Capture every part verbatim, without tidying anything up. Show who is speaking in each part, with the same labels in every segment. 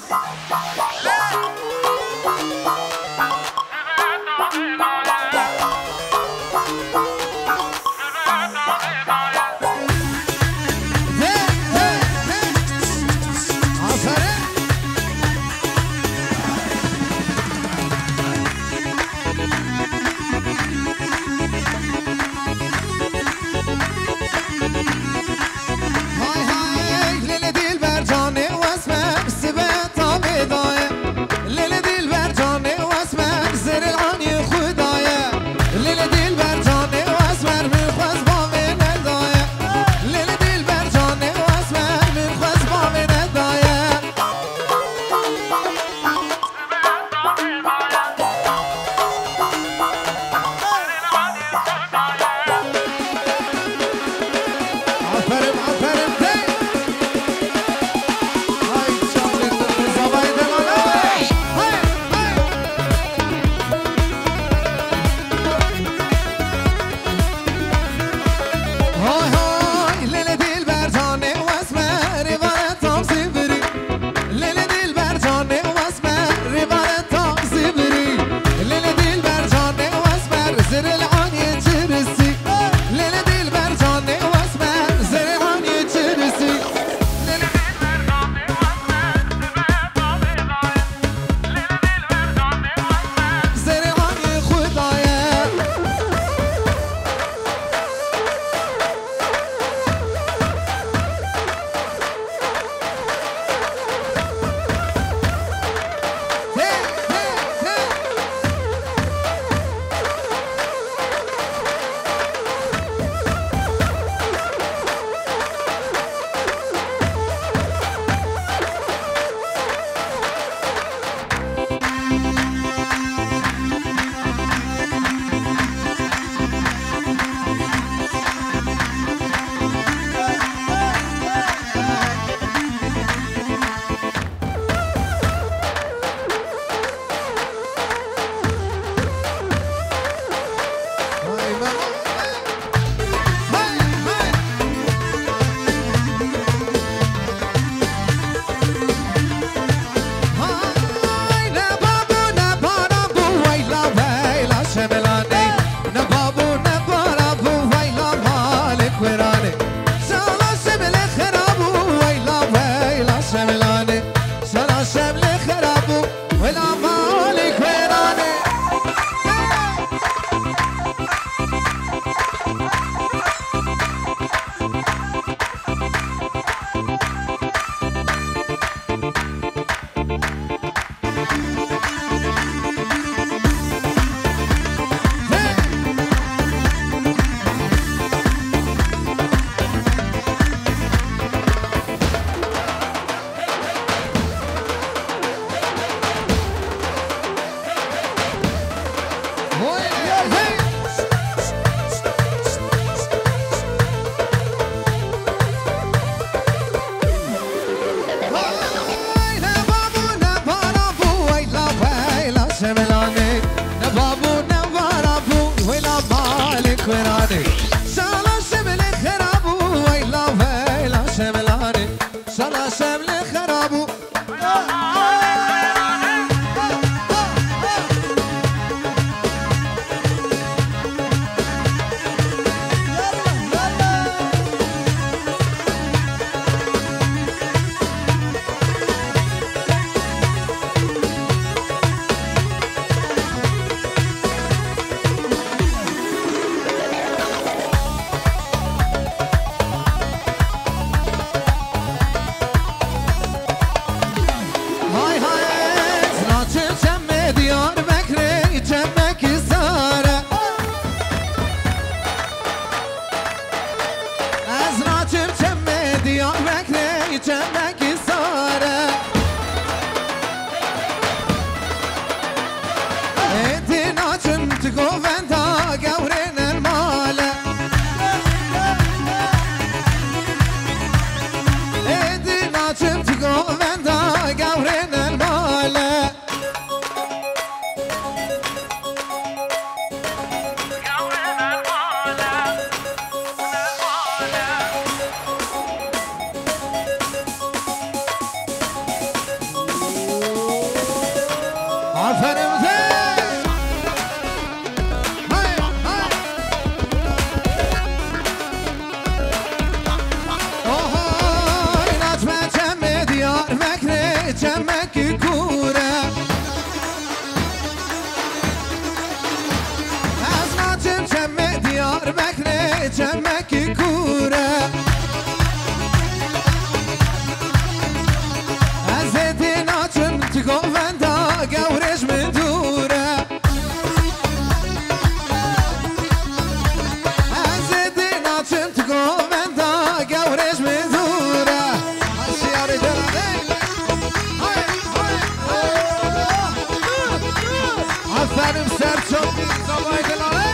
Speaker 1: لیل دل بر جانه عفرم زين هاي هاي اوه نجمة جمع ديار مكري جمعك كورة از نجم جمع ديار مكري جمعك كورة از دی نجم تگووندا گورش من دوره از دی نجم تگووندا گورش من دوره شیاری دلانه های های آفرین سر چوب زبای دلانه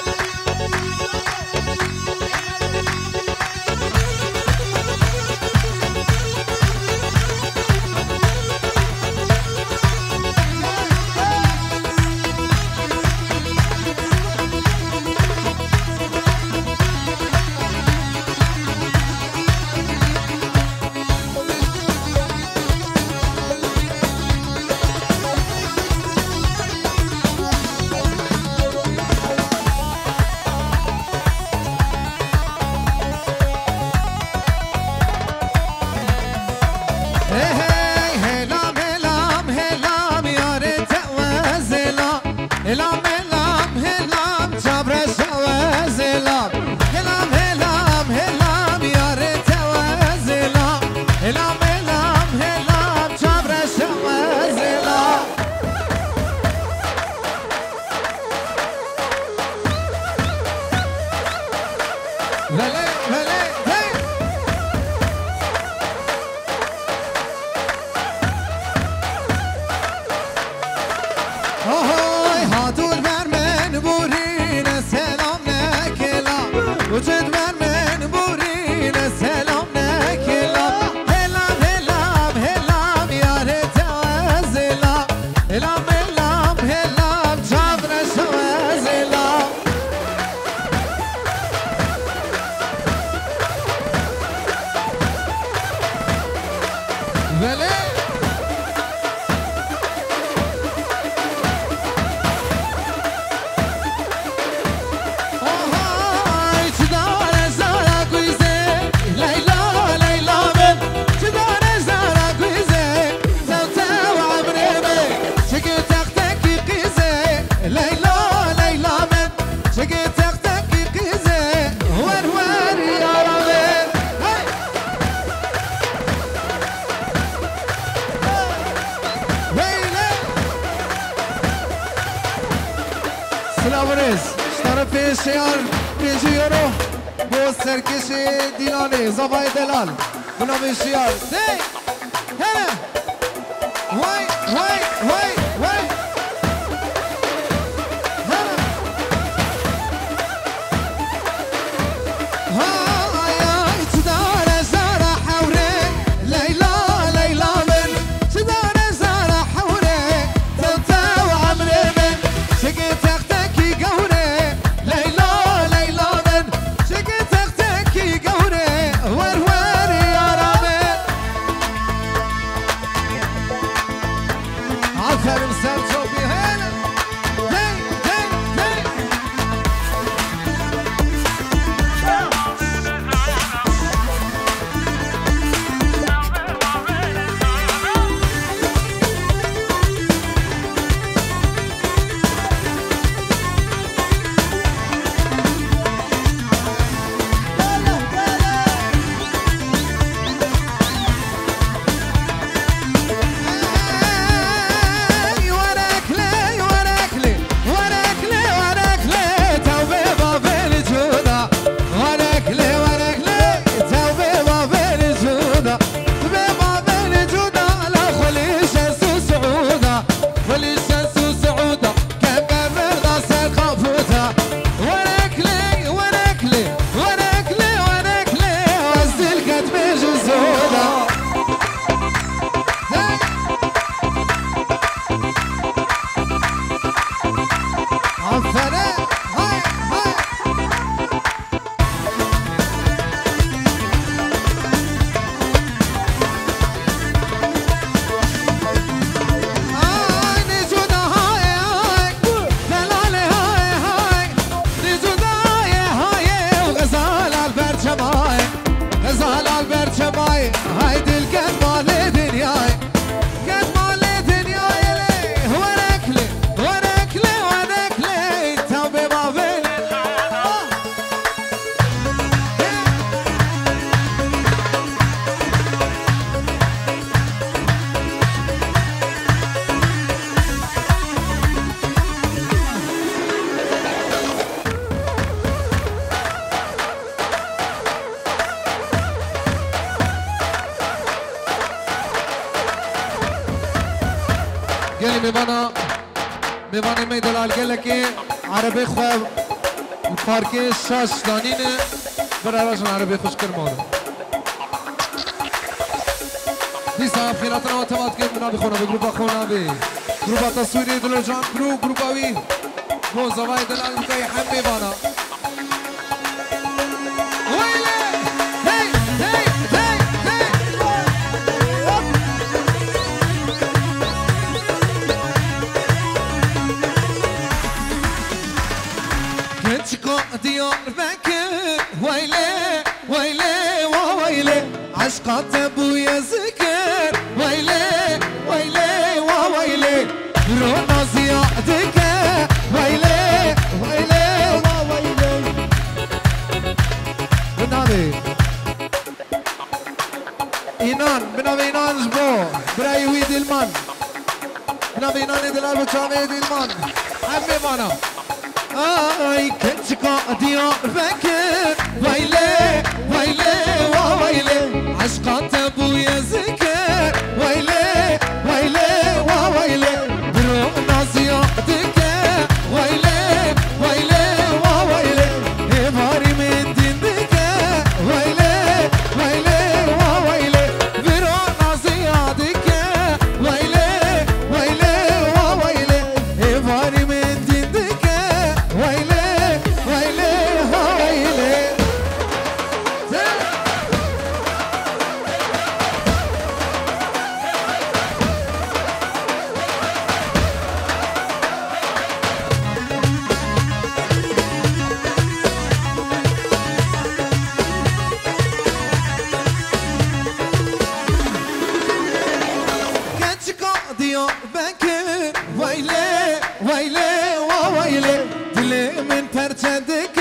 Speaker 1: زبای دلال بنام شیار دی هنه وای وای وای وای هنه های های چدار زارا حوره لیلا لیلا من چدار زارا حوره تلتا و عمره من شقی تختکی قوره لیلا لیلا من شقی تختکی قوره Aferin sen çok iyi hele. Hey hey hey. Hey, what قالي ميبانا ميبانا ميدلال قال لك عربي خواب الفاركي شاش دانين برا رجل عربي خوش كرمانو دي صاحب خيراتنا وتمات كيف منا بخونا بجروبا خونا بي جروبا تصويري دلو جان جروب جروبا وي بو زواي دلال مكاي حمي بانا ديار بكر ويلي ويلي وويلي عشقات ابويا ذكر ويلي ويلي وويلي رونا زيادك ويلي ويلي وويلي بنابي إينان بنابي إينان جبو براي ويد المان بنابي إينان دلال بچامي المان حمي مانا آی کنچکا دیار بکر ویله ویله و ویله عشقات بوی ذکر ویله ویله و ویله برو نازیادکه ویله ویله و ویله ایواری من دیندکه ویله ویله و ویله برو نازیادکه ویله ویله و ویله ایواری من دیندکه ويلي ويلي ويلي كاتشكو ديو بكر ويلي ويلي وويلي دلي من پرچندك